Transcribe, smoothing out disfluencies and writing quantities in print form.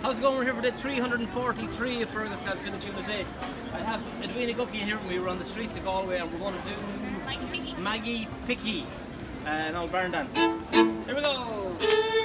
How's it going? We're here for day 343 of Fergal Scahill tune a day. I have Edwina Guckian here with me. We're on the streets of Galway and we're going to do Maggie Pickie and Old Barn Dance. Here we go!